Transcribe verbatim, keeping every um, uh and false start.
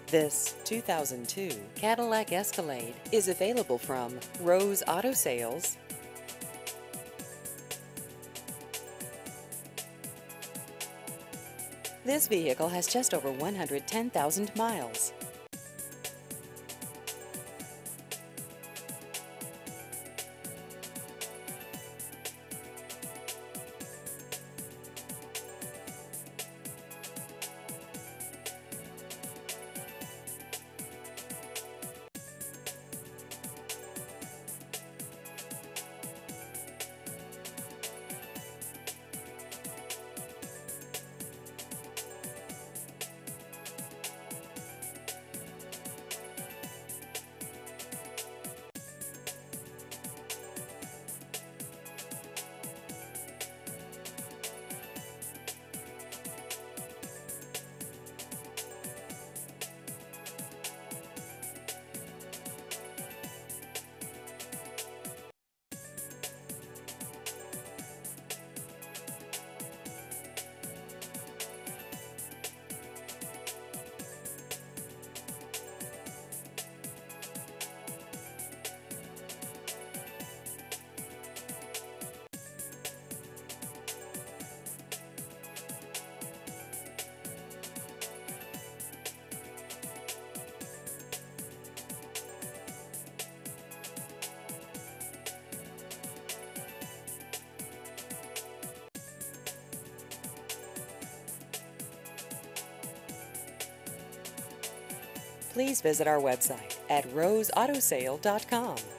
This two thousand two Cadillac Escalade is available from Rose Auto Sales. This vehicle has just over one hundred ten thousand miles. Please visit our website at rose auto sale dot com.